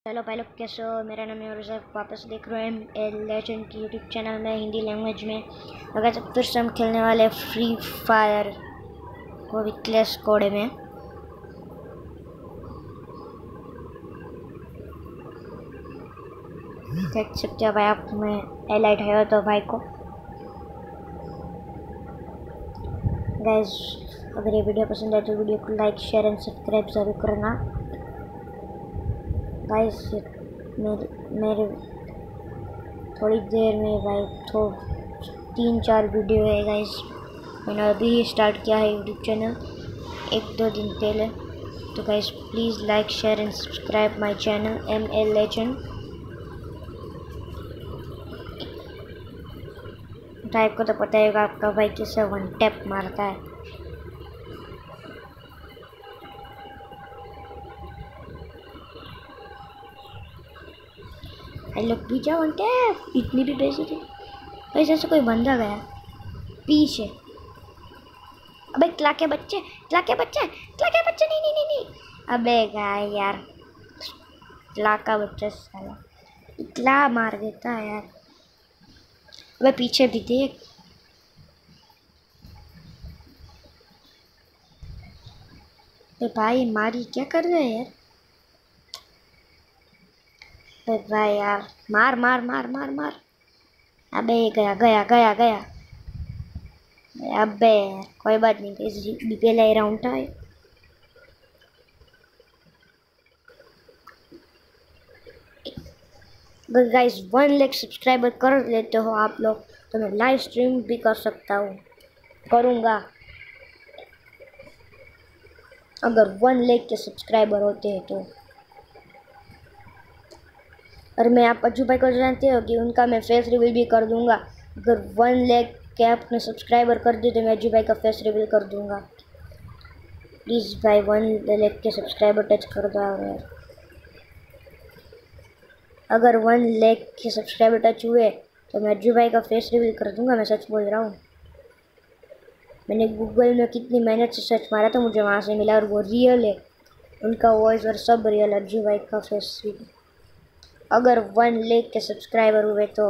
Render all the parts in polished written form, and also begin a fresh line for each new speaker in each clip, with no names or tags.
Hello भाई लोग, कैसे हो? मेरा नाम है और वापस देख रहे हैं एल लेजेंड की यूट्यूब चैनल में हिंदी लैंग्वेज में। अगर सब फिर से हम खेलने वाले फ्री फायर को भी क्लैश कोड में। देख सकते हो भाई, आप में एलाइट है तो भाई को गाइस, अगर ये वीडियो पसंद है तो वीडियो को लाइक शेयर एंड सब्सक्राइब जरूर करना गाइस। मेरे थोड़ी देर में भाई तो 3-4 वीडियो है गाइस। मैंने अभी ही स्टार्ट किया है यूट्यूब चैनल 1-2 दिन पहले। तो guys please like share and subscribe my channel ML legend. Type को तो पता है आपका भाई कैसे वन टैप मारता है। लोग पीछा वन टैप इतनी भी पैसे थे वैसे से कोई बंदा गया पीछे। अबे क्ला के बच्चे नहीं नहीं नहीं नहीं। अबे गाय यार, क्ला का बच्चा साला इतना मार देता है यार। अबे पीछे भी देख। अबे भाई मारी क्या कर रहे हैं यार? अबे भाई यार, मार मार मार मार मार। अबे गया गया गया गया। अबे कोई बात नहीं, इस पहले राउंड था। अगर गाइस 1 लाख सब्सक्राइबर कर लेते हो आप लोग तो मैं लाइव स्ट्रीम भी कर सकता हूँ, करूँगा। अगर 1 लाख के सब्सक्राइबर होते हैं तो। और मैं आप अज्जू भाई को जानते हो कि उनका मैं फेस रिवील भी कर दूंगा। अगर 1 लाख के आपने सब्सक्राइबर कर दिए तो मैं अज्जू भाई का फेस रिवील कर दूंगा। प्लीज़ भाई 1 लाख के सब्सक्राइबर टच कर दो यार। अगर 1 लाख के सब्सक्राइबर टच हुए तो मैं अज्जू भाई का फेस रिवील कर दूंगा। मैं सच बोल रहा हूँ। मैंने गूगल में कितनी मेहनत से सर्च मारा था, मुझे वहाँ से मिला और वो रियल है। उनका वॉइस और सब रियल। अज्जू भाई का फेस रिवील अगर 1 लाख के सब्सक्राइबर हुए तो।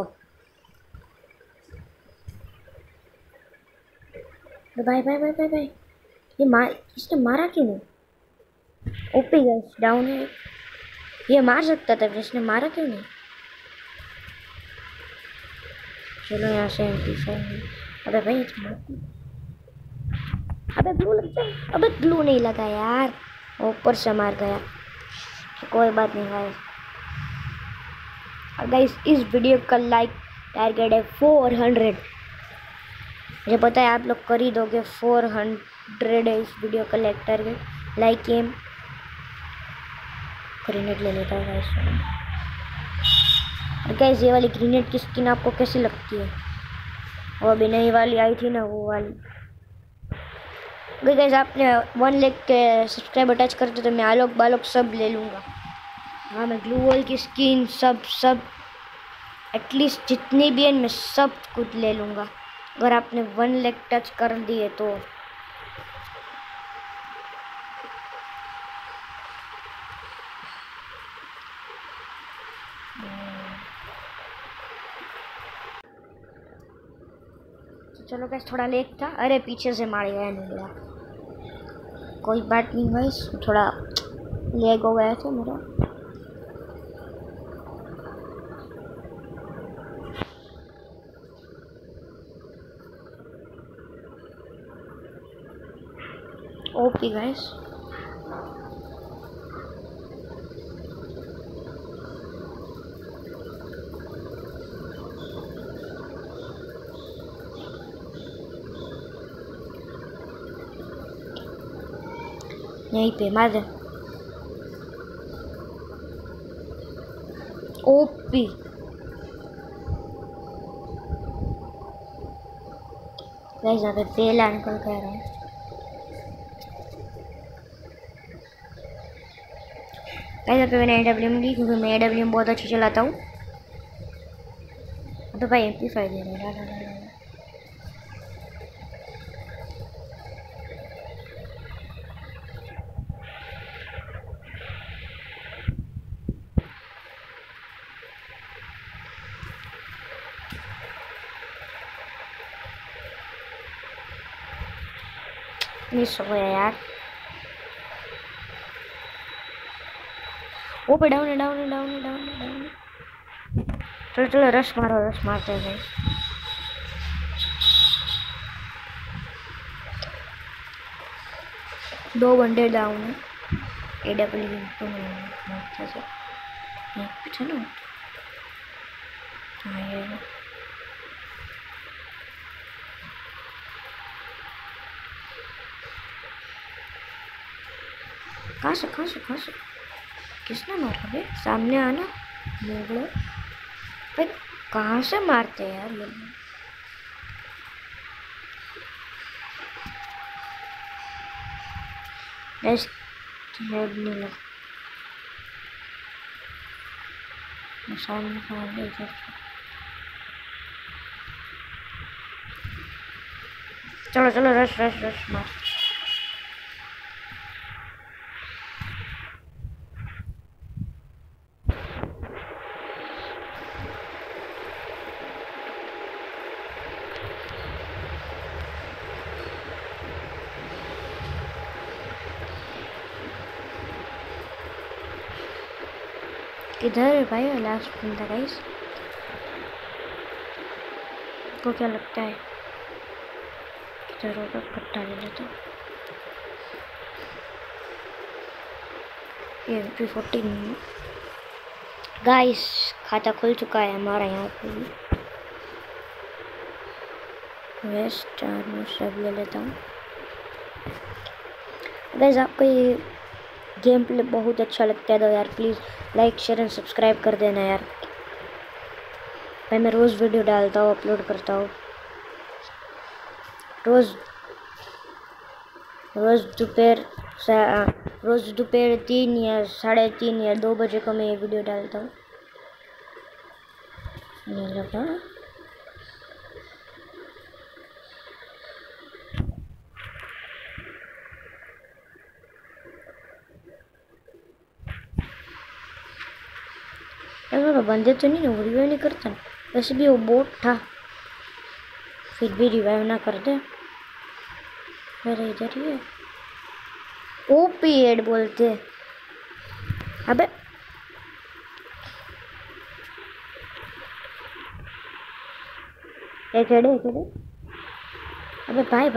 भाई भाई भाई भाई भाई, इसने मारा क्यों नहीं? ओपी गाइस डाउन है। ये मार सकता था, इसने मारा क्यों नहीं? चलो यहाँ से अबे भाई अबे ब्लू लग गया। अबे ब्लू नहीं लगा यार, ऊपर से मार गया। कोई बात नहीं गाइस। और गाइस इस वीडियो का लाइक टारगेट है 400। मुझे पता है आप लोग कर ही दोगे। 400 है इस वीडियो का like target. Like M grenade ले लेता है गाइस। और गाइस ये वाली ग्रेनेड की स्किन आपको कैसी लगती है? वो अभी नई वाली आई थी ना, वो वाली। गाइस आपने 1 लाख के सब्सक्राइबर टच करते तो मैं आलोक बालोक सब ले लूँगा। हाँ, मैं ग्लू वॉल की स्किन सब एटलीस्ट जितनी भी है मैं सब कुछ ले लूँगा अगर आपने 1 लाख टच कर दिए तो। चलो गैस, थोड़ा लेट था। अरे पीछे से मार गया, नहीं गया। कोई बात नहीं गाइस, थोड़ा लेग हो गया था मेरा। ओके गाइस, यहीं पे मार दे। ओपी गाइस, यहाँ पे पहला निकल कर रहा है। गाइस यहाँ पे मैंने AWM ली क्योंकि मैं AWM बहुत अच्छी चलाता हूँ। तो भाई MP5 दे रहा है। मिस हो गया यार। वो पे डाउन है, डाउन है, डाउन है, डाउन है, डाउन है। चलो चलो रश मारो, रश मारते हैं गाइस। दो बंदे डाउन है। AW तो अच्छा से पीछे ना। हाँ ये कहाँ से किसने मारा बे? सामने आना मोगलो भाई, कहाँ से मारते हैं यार लोग? नहीं लगा सामने इधर। चलो चलो रश रश रश मार। किधर है भाई लास्ट बंदा गाइस? को क्या लगता है किधर होगा? पट्टा ले लेता हूँ। ये MP14 गाइस, खाता खुल चुका है हमारा यहाँ पे। वेस्ट आर्मर सब ले लेता हूँ। गाइस आपको ये गेम प्ले बहुत अच्छा लगता है तो यार please like share and subscribe कर देना यार। भाई मैं रोज़ वीडियो डालता हूँ, अपलोड करता हूँ रोज़ दोपहर 3 या 3:30 या 2 बजे को मैं ये वीडियो डालता हूँ। नहीं लगा अगर बंदे तो नहीं ना, वो रिवाइव नहीं करता ना। वैसे भी वो बोट था, फिर भी रिवाइव ना कर दे। मेरे इधर ही है। OP8 बोलते। अबे एक हेड। अबे भाई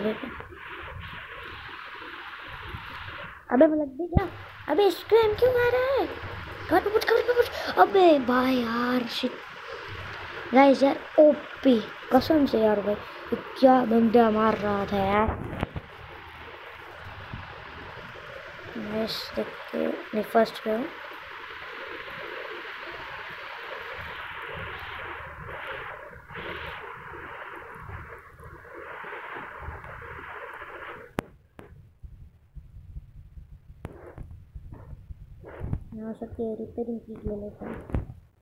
अबे लग भी क्या? अबे इसको हम क्यों मार रहा है? कवर पे पुछ। अबे भाई यार शिट गाइस यार, OP कसम से यार भाई, क्या बंदा मार रहा था यार। मैच देखते नहीं, फर्स्ट पे हूँ। हो सकती है रिपेयरिंग किट ले लेता हूँ।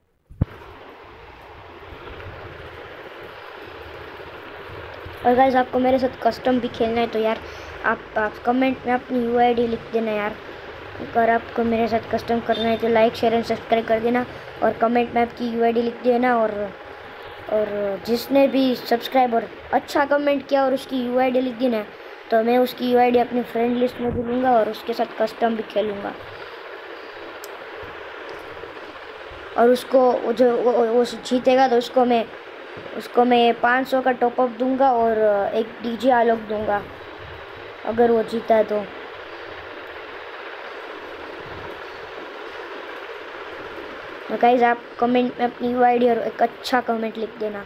और गाइस आपको मेरे साथ कस्टम भी खेलना है तो यार आप कमेंट में अपनी UID लिख देना यार। अगर आपको मेरे साथ कस्टम करना है तो लाइक शेयर एंड सब्सक्राइब कर देना और कमेंट में आपकी UID लिख देना। और जिसने भी सब्सक्राइब और अच्छा कमेंट किया और उसकी UID लिख देना तो मैं उसकी UID अपनी फ्रेंड लिस्ट में भी लूँगा और उसके साथ कस्टम भी खेलूँगा। और उसको जो वो जीतेगा तो उसको मैं 500 का टॉपअप दूंगा और एक DJ आलोक दूंगा अगर वो जीता है तो। गाइस आप कमेंट में अपनी UID और एक अच्छा कमेंट लिख देना।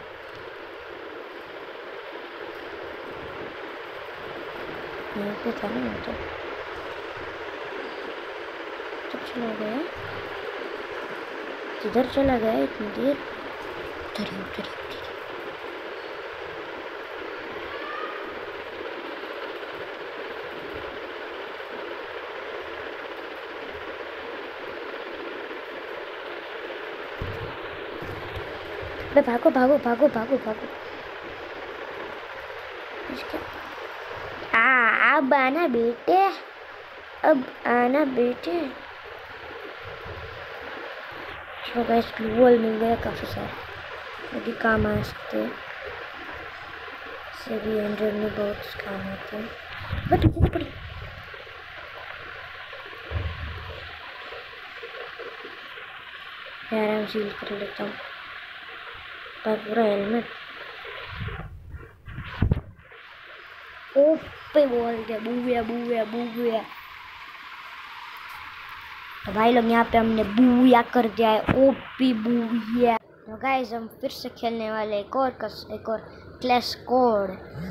यहाँ पे था ना तो चला गया, किधर चला गया इतनी देर? उधर भागो। अब आना बेटे। चलो गाइस ग्लू वॉल मिल गया काफ़ी सारे, अभी काम आ सकते हैं। 100 में बहुत काम आते हैं। मैं पीछे से पड़ी। यार मैं सील कर लेता हूँ पर पूरा हेलमेट। ओपे बोल गया, बूया बूया बूया। तो भाई लोग यहाँ पे हमने बूया कर दिया है, ओपी बूया। तो गाइस हम फिर से खेलने वाले एक और क्लैश स्क्वाड।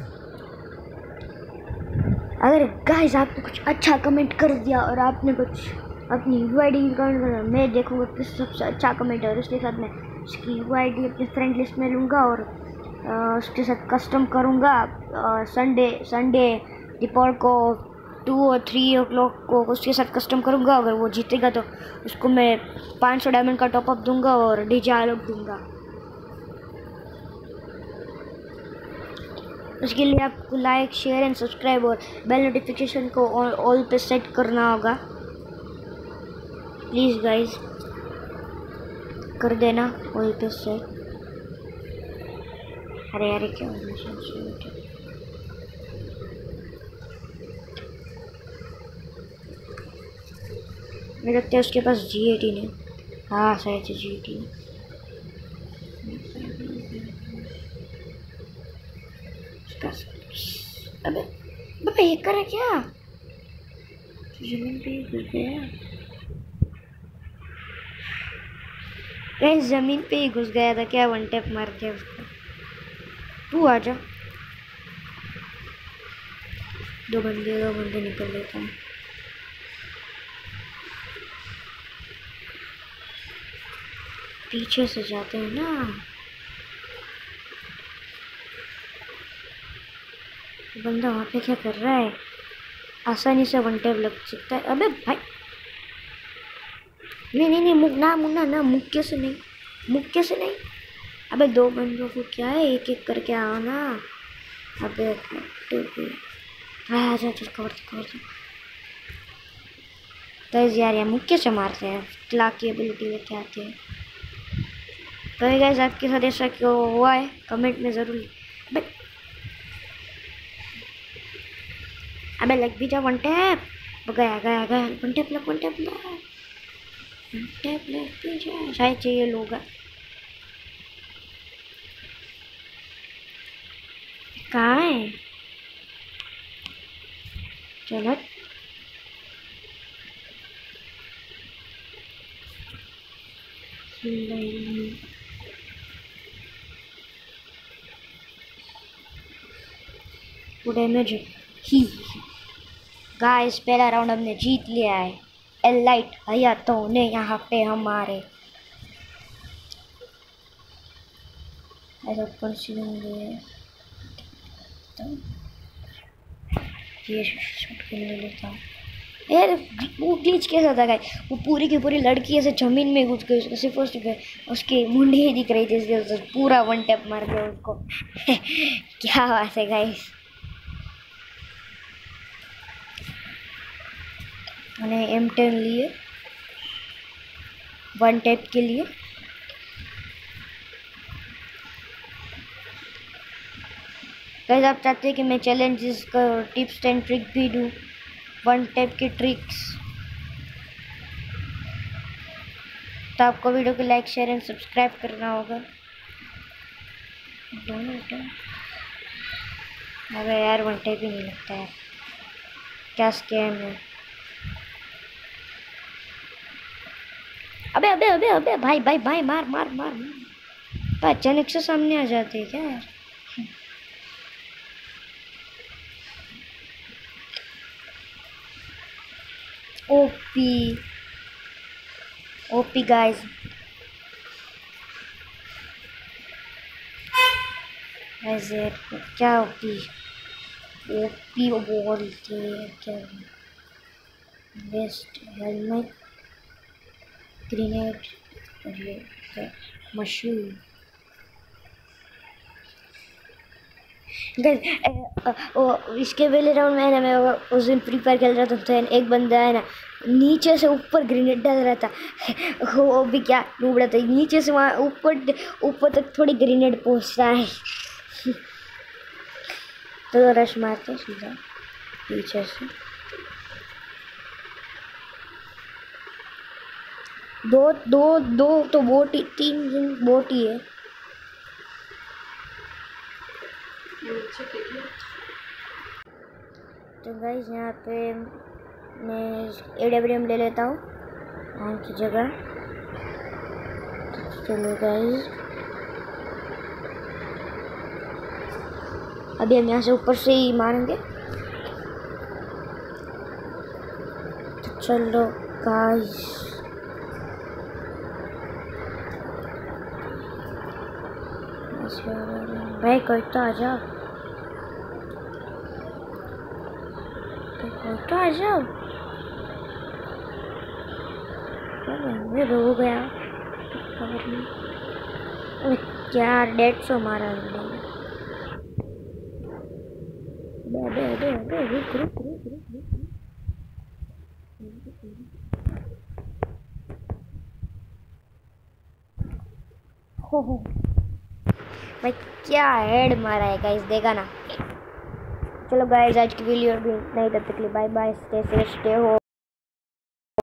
अगर गाइस आपने कुछ अच्छा कमेंट कर दिया और आपने कुछ अपनी यूआईडी कमेंट करना, मैं देखूँगा किस सबसे अच्छा कमेंट है और उसके साथ मैं उसकी यूआईडी अपनी फ्रेंड लिस्ट में लूँगा और उसके साथ कस्टम करूँगा। संडे दोपहर को 2 और 3 o'clock को उसके साथ कस्टम करूँगा। अगर वो जीतेगा तो उसको मैं 500 डायमंड का टॉपअप दूँगा और डीजे आलोक दूँगा। उसके लिए आपको लाइक शेयर एंड सब्सक्राइब और बेल नोटिफिकेशन को ऑल पे सेट करना होगा। प्लीज़ गाइस कर देना ऑल पे सेट। अरे अरे क्या मुझे लगता है उसके पास G18 है। हाँ शायद से G18। अबे अबे ये करे क्या? जमीन पे ही घुस गया। कहीं जमीन पे ही घुस गया था क्या? वन टैप मार के उसको। तू आ जा। दो बंदे निकल लेता हूँ। पीछे से जाते हैं ना। बंदा वहाँ पे क्या कर रहा है? आसानी से वन टैप लग सकता है। अबे भाई नहीं मुक्के से नहीं। अबे दो बंदों को क्या है, एक एक करके आओ ना। अबे आजा चल कवर तो यार ये मुक्के से मारते हैं, क्लाक की एबिलिटी लेके आते हैं। तो ये गाइस आपके साथ ऐसा क्यों हुआ है कमेंट में ज़रूर। अबे लग भी जा वन टैप। गया वन टैप लग शायद चाहिए लोग। कहाँ है? चलो डैमेज ही। गाइस पहला राउंड हमने जीत लिया है। एलाइट हयातों ने यहाँ पे हमारे ऐसा ये शूट करने लेता हूँ। यार वो ग्लिच कैसा था गाइस? वो पूरी की पूरी लड़की ऐसे जमीन में घुस गई, उसको सिर्फ उसकी मुंडी ही दिख रही थी, इसलिए पूरा वन टैप मार दिया उसको। क्या बात है गाइस। मैंने M10 लिए वन टैप के लिए। गाइस आप चाहते हैं कि मैं चैलेंजेस का टिप्स एंड ट्रिक भी दूँ, वन टैप की ट्रिक्स, तो आपको वीडियो को लाइक शेयर एंड सब्सक्राइब करना होगा। अबे यार वन टैप ही नहीं लगता है, क्या स्कैम है। अबे भाई मार। अचानक से सामने आ जाते हैं क्या यार? OP guys. ऐसे क्या ओपी बोलते हैं क्या? Best helmet grenade mushroom. इसके पहले राउंड में ना मैं उस दिन फ्री फायर खेल रहा था, तो एक बंदा है ना नीचे से ऊपर ग्रेनेड डाल रहा था। वो भी क्या डूब रहा था नीचे से, वहाँ ऊपर तक थोड़ी ग्रेनेड पहुँचता है। तो रश मारते सीधा। पीछे से। दो दो दो तो बोट ही, तीन बोट ही है। तो गाइस यहाँ पे मैं AWM ले लेता हूँ वहाँ की जगह। चलो गाइस अभी हम यहाँ से ऊपर से ही मारेंगे। तो चलो गाइस भाई कोई तो आ जाओ, कोई तो आ जाओ। मैं रो गया क्या 150 मारा हो भाई, क्या हेड मारा है गाइस, देखा ना। चलो गाइस आज की वीडियो भी नहीं, तब तक के लिए bye bye, stay safe, stay हो।